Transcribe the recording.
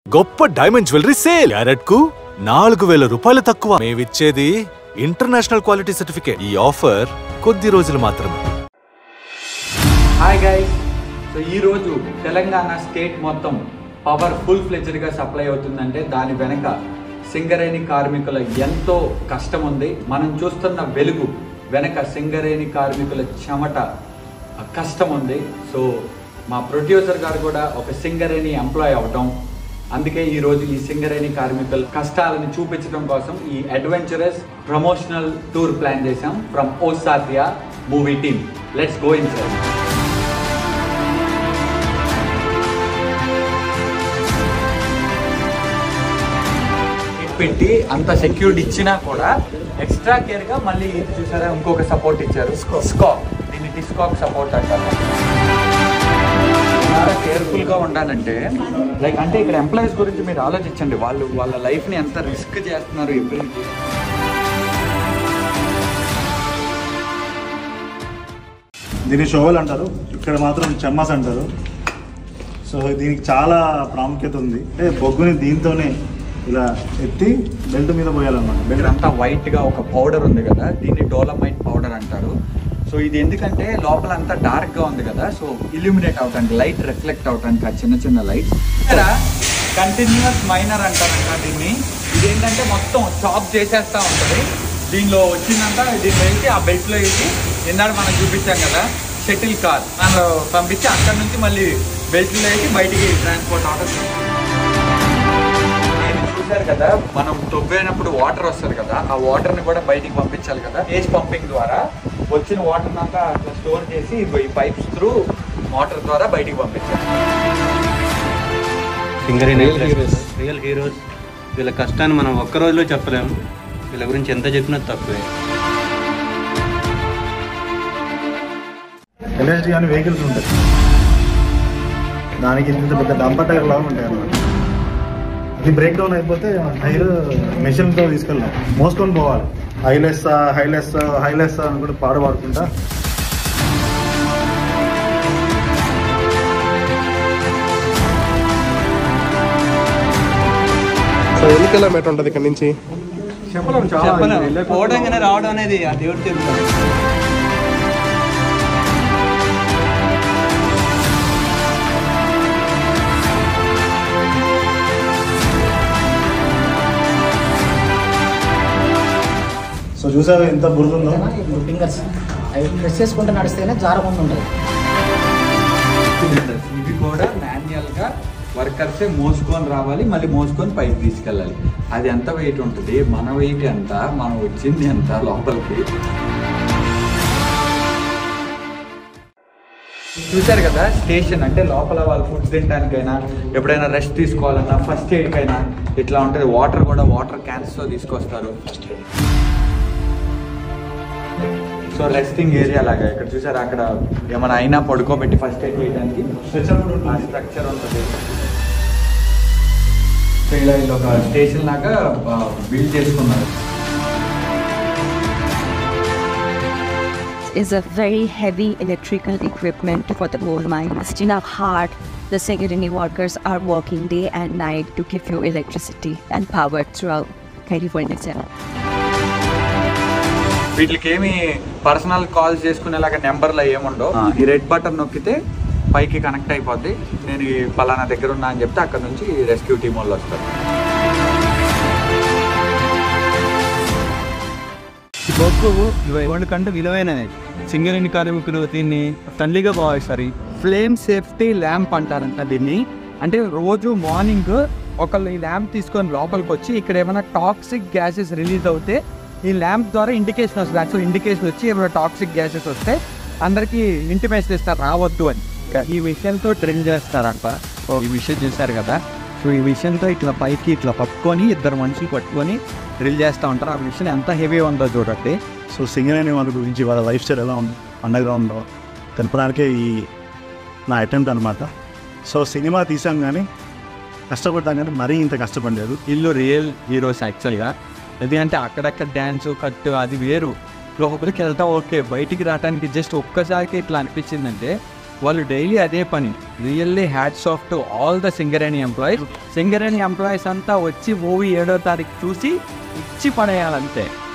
గొప్ప diamond jewellery sale. Carrot కు 4000 రూపాయలు తక్కువ. మేమిచ్చేది ఇంటర్నేషనల్ క్వాలిటీ సర్టిఫికేట్. ఈ ఆఫర్ కొద్ది రోజులు మాత్రమే. హాయ్ గైస్, సో ఈరోజు తెలంగాణ స్టేట్ మొత్తం పవర్ ఫుల్ ఫ్లెడ్జ్డ్ గా సప్లై అవుతుందంటే దాని వెనక సింగరేణి కార్మికుల ఎంతో కష్టం ఉంది. మనం చూస్తున్న వెలుగు వెనక సింగరేణి కార్మికుల చెమట కష్టం ఉంది. సో మా ప్రొడ్యూసర్ గారు కూడా ఒక సింగరేణి ఎంప్లాయ్ అవటం, అందుకే ఈరోజు ఈ సింగరేణి కార్మికుల కష్టాలను చూపించడం కోసం ఈ అడ్వెంచరస్ ప్రమోషనల్ టూర్ ప్లాన్ చేశాం from Sathiya movie team. Let's go in sir. పెట్టి అంత సెక్యూరిటీ ఇచ్చినా కూడా ఎక్స్ట్రా కేర్ గా మళ్ళీ చూసారా ఇంకొక సపోర్ట్ ఇచ్చారు, స్కాక్. దీన్ని టిస్కాక్ సపోర్ట్ అంటారు. కేర్ఫుల్ గా ఉండాలంటే లైక్ అంటే ఇక్కడ ఎంప్లాయీస్ గురించి మీరు ఆలోచించండి. వాళ్ళ లైఫ్ ని ఎంత రిస్క్ చేస్తున్నారు. దీన్ని షోవల్ అంటారు, ఇక్కడ మాత్రం చెమ్మస్ అంటారు. సో దీనికి చాలా ప్రాముఖ్యత ఉంది. బొగ్గుని దీంతోనే ఇలా ఎత్తి బెల్ట్ మీద పోయాలన్నమాట. బెల్ట్ అంతా వైట్ గా ఒక పౌడర్ ఉంది కదా, దీన్ని డోలమైట్ పౌడర్ అంటారు. సో ఇది ఎందుకంటే లోపల అంతా డార్క్ గా ఉంది కదా, సో ఇల్యూమినేట్ అవటానికి, లైట్ రిఫ్లెక్ట్ అవటానికి ఆ చిన్న చిన్న లైట్. ఇక్కడ కంటిన్యూస్ మైనర్ అంటారంట దీన్ని. ఇదేంటంటే మొత్తం చాప్ చేసేస్తా ఉంటుంది. దీనిలో వచ్చిందంతా దీన్ని వేసి ఆ బెల్ట్ లో వేసి ఎన్నాడు మనం చూపించాం కదా షటిల్ కార్ దానిలో పంపించి అక్కడ నుంచి మళ్ళీ బెల్ట్ లో వేసి బయటికి ట్రాన్స్పోర్ట్ అవడం. చూసారు కదా, మనం తవ్వేనప్పుడు వాటర్ వస్తుంది కదా, ఆ వాటర్ ని కూడా బయటికి పంపించాలి కదా. ఏజ్ పంపింగ్ ద్వారా వచ్చిన వాటర్ అంతా అట్లా స్టోర్ చేసి ఈ పైప్స్ త్రూ మోటార్ ద్వారా బయటికి పంపించాలి. Real heroes. వీళ్ళ కష్టాన్ని మనం ఒక్క రోజులో చెప్పలేము. వీళ్ళ గురించి ఎంత చెప్పినా తక్కువే. ఎల్ఎస్డి అని వెహికల్స్ ఉంటాయి, దానికి ఇంత పెద్ద డంపర్ టైర్ లాగా ఉంటాయి అన్నమాట. అది బ్రేక్ డౌన్ అయిపోతే టైర్ మెషిన్తో తీసుకెళ్ళాం, మోసుకొని పోవాలి. హైలెస్సా హైలెస్సా హైలెస్సా అని కూడా పాడుకుంటా. సో ఎన్ని కిలోమీటర్ ఉంటుంది ఇక్కడ నుంచి? పోవడంగానే రావడం అనేది ఆ దేవుడు చెప్తారు. సో చూసారు ఎంత బురదుందో. ఫింగర్స్ అవి ప్రెస్ చేసుకుంటూ నడిస్తేనే జారకుండా ఉంటుంది. ఇవి కూడా మాన్యువల్ గా వర్కర్సే మోసుకొని రావాలి, మళ్ళీ మోసుకొని పైకి తీసుకెళ్ళాలి. అది ఎంత వెయిట్ ఉంటుంది, మన వెయిట్ ఎంత, మనం వచ్చింది ఎంత లోపలికి. చూసారు కదా స్టేషన్ అంటే లోపల వాళ్ళు ఫుడ్ తినడానికైనా ఎప్పుడైనా రెస్ట్ తీసుకోవాలన్నా ఫస్ట్ ఎయిడ్ కైనా ఇట్లా ఉంటుంది. వాటర్ కూడా వాటర్ క్యాన్స్ తో తీసుకొస్తారు. సో రెస్టింగ్ ఏరియా లాగా ఇక్కడ చూసారు, అక్కడ ఏమైనా అయినా పడుకోబెట్టి ఫస్ట్ ఎయిడ్ చేయడానికి స్ట్రక్చర్ ఉంటుంది. సో ఇలా ఒక స్టేషన్ లాగా బిల్డ్ చేసుకున్నారు. Is a very heavy electrical equipment for the gold mine. It's enough hard. The Singareni workers are working day and night to give you electricity and power throughout California itself. వీటికి ఏమి personal calls చేసుకునేలాగా నెంబర్లు ఏముండవు. ఈ red button నొక్కితే పైకి connect అయిపోద్ది. నేను ఈ పలానా దగ్గర ఉన్నా అని చెప్తే అక్కడ నుంచి రెస్క్యూ టీమ్ వాళ్ళు వస్తారు. బొగ్గు కంటే విలువైనది. సింగరేణి కార్మికులు దీన్ని తల్లిగా భావిస్తారు. ఫ్లేమ్ సేఫ్టీ ల్యాంప్ అంటారంట దీన్ని. అంటే రోజు మార్నింగ్ ఒకళ్ళు ఈ ల్యాంప్ తీసుకొని లోపలికి వచ్చి ఇక్కడ ఏమైనా టాక్సిక్ గ్యాసెస్ రిలీజ్ అవుతే ఈ ల్యాంప్ ద్వారా ఇండికేషన్ వస్తుంది. సో ఇండికేషన్ వచ్చి ఏమైనా టాక్సిక్ గ్యాసెస్ వస్తే అందరికీ ఇంటిమేషన్ ఇస్తారు రావద్దు అని. ఈ విషయంతో డ్రిల్ చేస్తారంట. ఈ విషయం చూసారు కదా. సో ఈ విషయంతో ఇట్లా పైకి ఇట్లా పట్టుకొని ఇద్దరు మనుషులు పట్టుకొని డ్రిల్ చేస్తూ ఉంటారు. ఆ విషయం ఎంత హెవీ ఉందో చూడండి. సో సింగరేణి వాళ్ళ గురించి వాళ్ళ లైఫ్ స్టైల్ ఎలా ఉంది అండర్ గ్రౌండ్లో తెలపడానికే ఈ నా అటెంప్ట్ అనమాట. సో సినిమా తీసాం కానీ కష్టపడ్డాం కానీ మరీ ఇంత కష్టపడలేదు. వీళ్ళు రియల్ హీరోస్ యాక్చువల్గా. ఎందుకంటే అక్కడక్కడ డ్యాన్సు కట్టు అది వేరు. లోపలికి వెళ్తా ఓకే, బయటికి రావడానికి జస్ట్ ఒక్కసారికి ఇట్లా అనిపించిందంటే వాళ్ళు డైలీ అదే పని. Really hats off to all the Singareni employees. Singareni employees అంతా వచ్చి మూవీ 7వ తారీఖు చూసి ఇచ్చి పడేయాలంతే.